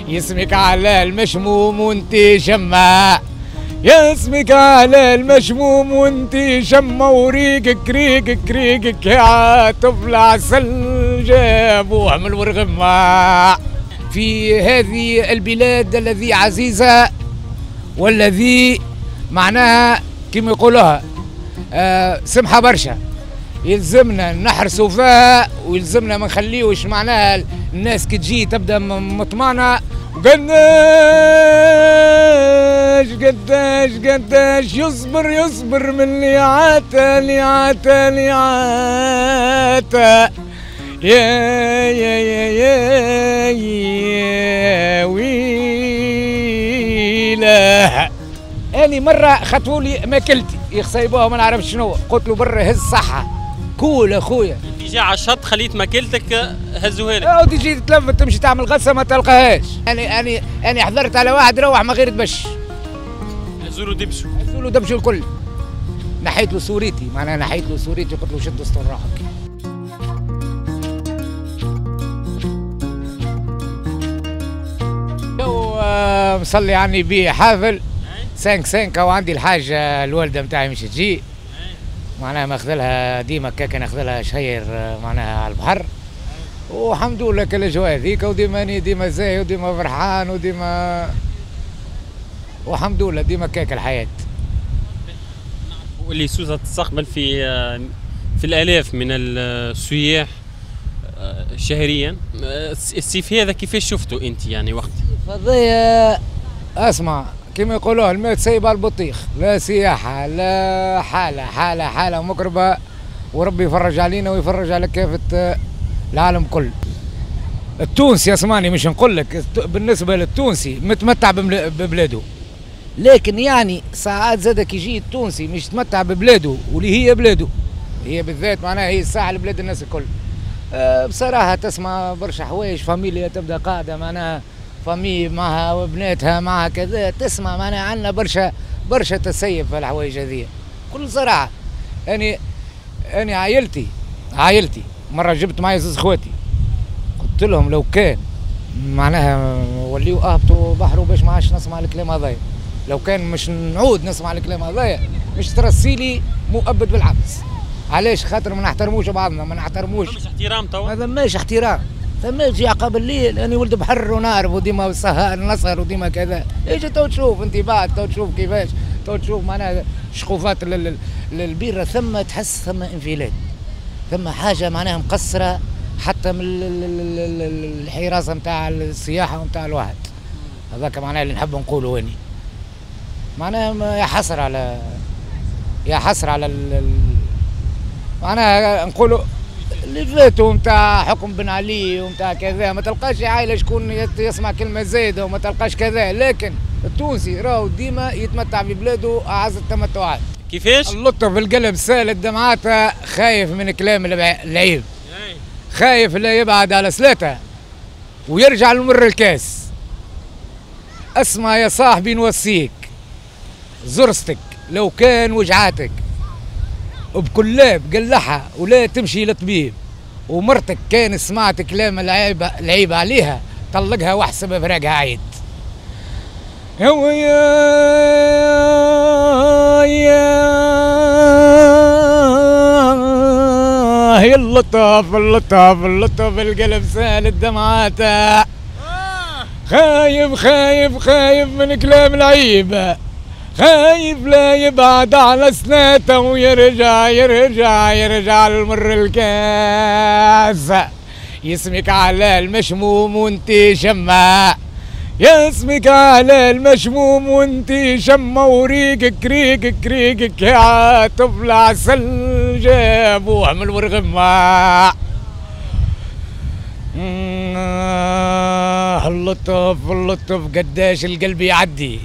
يسمك على المشموم وانت شماع، يا اسمك على المشموم وانت شمة، وريقك ريقك ريقك يا طفل عسل جابوه من الورغمة. في هذه البلاد الذي عزيزة والذي معناها كما يقولوها سمحة برشا، يلزمنا نحرسوا فيها ويلزمنا ما نخليوش معناها الناس كي تجي تبدا مطمانه. قداش يصبر من اللي عاتا يا ويله. اني مره خطوا لي ماكلتي يخصيبوها ما نعرفش شنو، قلت له برا هز صحه كول اخويا. انت جا على الشط خليت ماكلتك هزوها لك. او تجي تتلفت تمشي تعمل غسه ما تلقاهاش. انا حضرت على واحد روح ما غير دبش. هزوا له دبشوا الكل. نحيت له صورتي، معناها نحيت له صورتي قلت له شد اسطر روحك. مصلي عني بيه حافل 5 وعندي الحاجه الوالده نتاعي مش تجي، معناها ماخذ لها ديما كاكا ناخذ لها شهير معناها على البحر، والحمد لله كل الاجواء هذيك، وديما اني ديما زاهي وديما فرحان وديما والحمد لله ديما كاكا الحياه. واللي سوسه تستقبل في الالاف من السياح شهريا، الصيف هذا كيفاش شفتوا انت يعني وقت؟ قضيه اسمع كما يقولوها الماء تسيب على البطيخ، لا سياحه لا حاله مقربه، وربي يفرج علينا ويفرج على كافه العالم كل. التونسي اسمعني مش نقول لك بالنسبه للتونسي متمتع ببلاده، لكن يعني ساعات زادك يجي التونسي مش يتمتع ببلاده واللي هي بلاده، هي بالذات معناها هي الساعه لبلاد الناس الكل. بصراحه تسمع برشا حوايج، فاميليا تبدا قاعده معناها فامي معها وبناتها معها كذا، تسمع معناها عندنا برشا تسيب في الحوايج هذيا كل صراحه. أنا عائلتي مره جبت معي 2 خواتي، قلت لهم لو كان معناها وليو اهبطوا بحروا باش ما عادش نسمع الكلام هذايا، لو كان مش نعود نسمع الكلام هذايا مش ترسيلي مؤبد بالحبس. علاش؟ خاطر ما نحترموش بعضنا، ما نحترموش. مش احترام توا؟ ما ثماش احترام، ثماش عقب الليل. انا ولد بحر ونعرف وديما سهر نسهر وديما كذا. ايش تو تشوف انت بعد، تو تشوف كيفاش، تو تشوف معناها شقوفات البيره، ثم تحس ثم انفلات، ثم حاجه معناها مقصره حتى من الحراسه نتاع السياحه ونتاع الواحد. هذاك معناها اللي نحب نقوله هاني، معناها يا حسره على معناها نقولوا اللي فاتوا نتاع حكم بن علي ونتاع كذا، ما تلقاش عائله شكون يسمع كلمه زايده وما تلقاش كذا، لكن التونسي راهو ديما يتمتع ببلاده اعز التمتعات. كيفاش؟ اللطف القلب سالت دمعاته، خايف من كلام العيب، خايف لا يبعد على سلاته ويرجع لمر الكاس. اسمع يا صاحبي نوصيك، زرستك لو كان وجعاتك بكلاب قلعها ولا تمشي لطبيب، ومرتك كان سمعت كلام العيب عليها طلقها واحسب فراقها عيد. هو يا اللطف القلب سالت دمعاته، خايف من كلام العيب، خايف لا يبعد على سناته ويرجع لمر الكاس. يسمك على المشموم وانت شماع، يا اسمك على المشموم وانت شمة، وريقك ريقك يا طفل عسل جابوه من الورغمة. اللطف قداش القلب يعدي،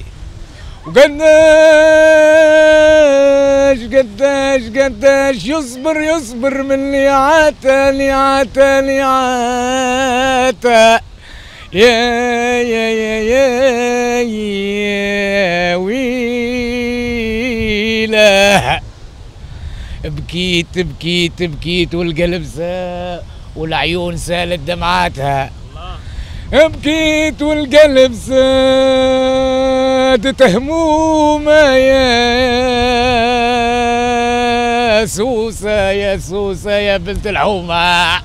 قداش يصبر من اللي عاتا يا ويله. بكيت والقلب والعيون سالت دمعاتها. بكيت والقلب زادت همومه يا سوسه يا سوسه يا بنت الحومه.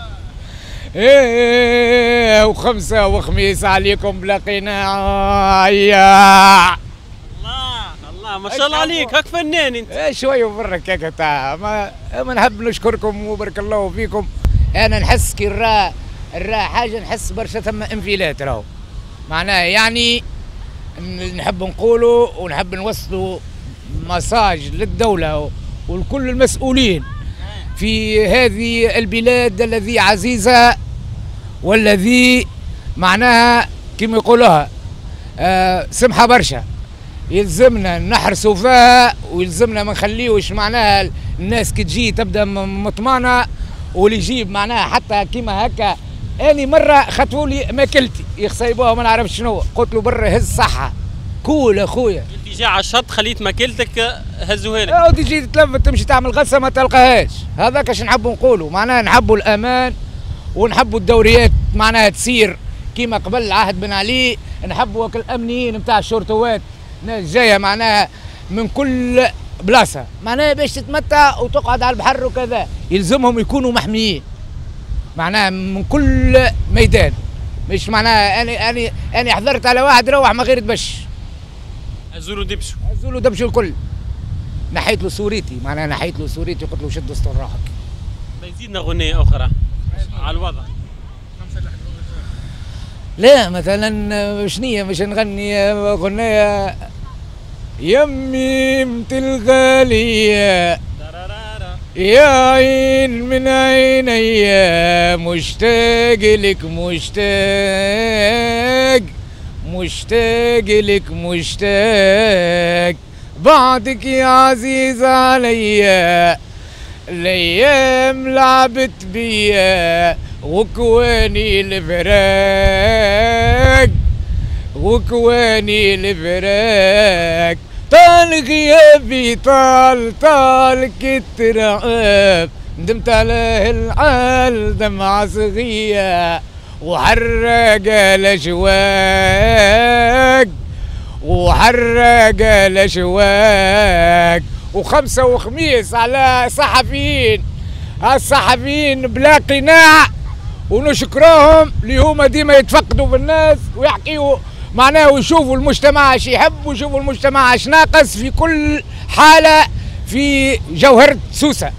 ايه وخمسه وخميس عليكم بلا قناع. الله الله ما شاء الله عليك، هاك فنان انت. ايه شويه وبرك هيك تاع ما نحب نشكركم وبارك الله فيكم. انا نحس كي الراء حاجه نحس برشا ثم انفلات راهو معناها يعني نحب نقولوا ونحب نوصلوا مساج للدوله ولكل المسؤولين في هذه البلاد الذي عزيزه والذي معناها كما يقولوها سمحه برشا. يلزمنا نحرسوا فيها ويلزمنا ما نخليوش معناها الناس كي تجي تبدا مطمانه واللي يجيب معناها حتى كيما هكا. اني مره خطفوا لي ماكلتي يخصيبوها ما نعرفش شنو، قلت له برا هز صحه كول اخويا. انت جا على الشط خليت ماكلتك هزوها لك. تجي تتلفت تمشي تعمل غسه ما تلقاهاش. هذاك اش نحبوا نقولوا معناها نحبوا الامان ونحبوا الدوريات معناها تسير كيما قبل العهد بن علي. نحبوا الامنيين نتاع الشرطوات ناس جايه معناها من كل بلاصه معناها باش تتمتع وتقعد على البحر وكذا. يلزمهم يكونوا محميين معناها من كل ميدان. مش معناها انا حضرت على واحد روح ما غير دبش هزولو دبشوا الكل. نحيت له صورتي معناها نحيت له صورتي قلت له شد اسطر روحك. بيزيدنا اغنيه اخرى على الوضع. لا مثلا شنية مش نغني اغنيه يمي مت الغاليه يا عين من عيني مشتاق لك مشتاق لك مشتاق بعدك يا عزيز عليا. الايام لعبت بيا وكواني الفراق طال غيابي طال كترعب. ندمت على العال دمعة صغيرة وحرق الاشواق وخمسة وخميس على الصحفيين بلا قناع. ونشكرهم اللي هما ديما يتفقدوا بالناس ويحكيوا معناه ويشوفوا المجتمع اش يحب ويشوفوا المجتمع اش ناقص في كل حالة في جوهرة سوسة.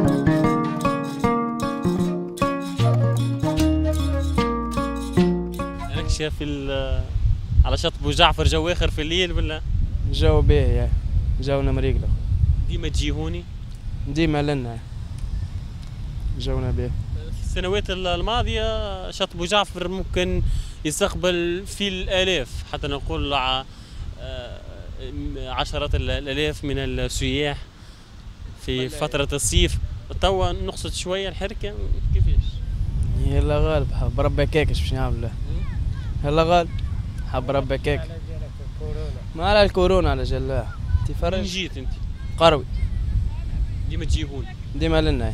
راك شايف على شط بو جعفر جو اخر في الليل ولا؟ جو باهي جونا مريقلة. ديما تجيهوني؟ ديما لنا جونا باهي. في السنوات الماضية شط بو جعفر ممكن يستقبل في الآلاف حتى نقول عشرات الآلاف من السياح في فترة الصيف. توا نقصد شوية الحركة كيفاش؟ يلا غالب حب ربي كيكش باش نعمل له. يلا غالب حب ربي كيك. ما على الكورونا على جلاه. وين جيت انت؟ قروي. ديما تجيهون؟ ديما لنا.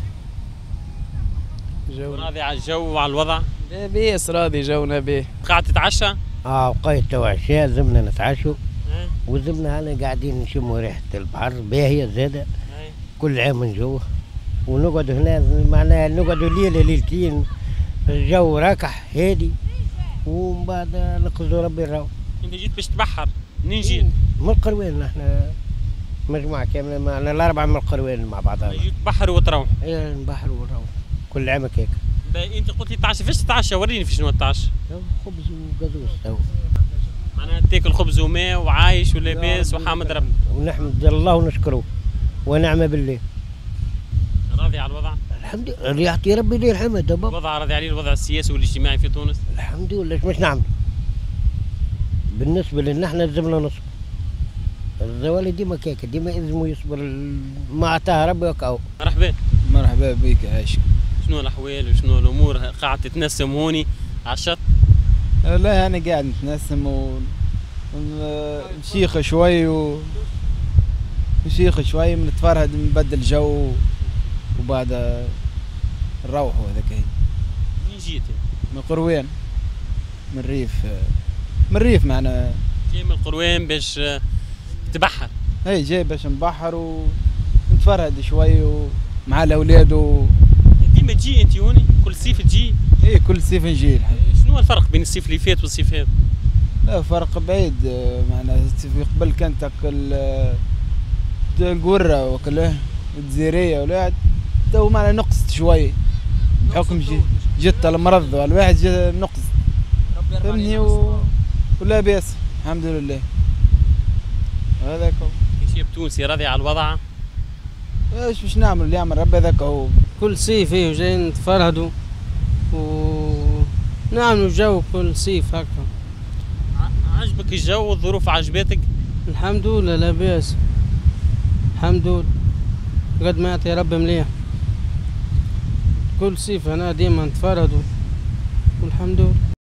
راضي على الجو وعلى الوضع؟ لاباس راضي جونا بيه. قاعد تتعشى؟ بقيت تو عشاء زمنا نتعشوا وزمنا هنا قاعدين نشموا ريحة البحر باهية زادة كل عام نجوه ونقعد هنا معناها نقعدوا ليلة ليلتين الجو راكح هادي ومن بعد نقصدوا ربي الراو. انت جيت باش تبحر، منين جيت؟ من القروان نحن مجموعة كاملة معنا الأربعة من القروان مع بعضها. جيت تبحر وتروح؟ ايه نبحر ونروح كل عام هيك. انت قلت لي تتعشى، فاش تتعشى؟ وريني في شنو تتعشى. خبز وقازوز تو. معناها تاكل خبز وماء وعايش ولاباس وحامد ربي. ونحمد الله ونشكره ونعم بالله. راضي على الوضع؟ الحمد لله يعطي ربي ليه الحمد. الوضع راضي عليه، الوضع السياسي والاجتماعي في تونس؟ الحمد لله. مش نعمل بالنسبه لنا احنا لازمنا نصبر. الزوالي ديما كيك ديما يلزموا يصبر ما عطاه ربي وكاو. مرحبا بك عايش. شنو الاحوال وشنو الامور؟ قاعد تتنسم هوني على الشط؟ لا انا قاعد نتنسم ونشيخ شوي نشيخ شوي بنتفرهد نبدل جو وبعد نروحوا. هذاك هي. منين جيت؟ من قروان. من الريف معنا. جاي من القروان باش تبحر. اي جاي باش نبحر ونتفرهد شوي ومع الاولاد ديما تجي انت هوني كل صيف تجي؟ اي كل صيف نجي الحقيقة. شنو الفرق بين الصيف اللي فات والصيف هذا؟ لا فرق بعيد، معنا الصيف قبل كانت تاكل القرة وكله الجزيرية ولا تو معنا نقصت شوي بحكم جت المرض والواحد جا نقص فهمني ولا بأس الحمد لله. هذاك هو. كي بتونسي راضي على الوضع؟ ايش باش نعمل، اللي يعمل ربي هذاك هو. كل صيف جايين نتفرهدوا ونعملوا جو كل صيف هكا. عجبك الجو والظروف عجبتك؟ الحمد لله لا بأس، الحمد لله قد ما يعطي ربي مليح. كل صيف هنا ديما نتفرهدوا والحمد لله.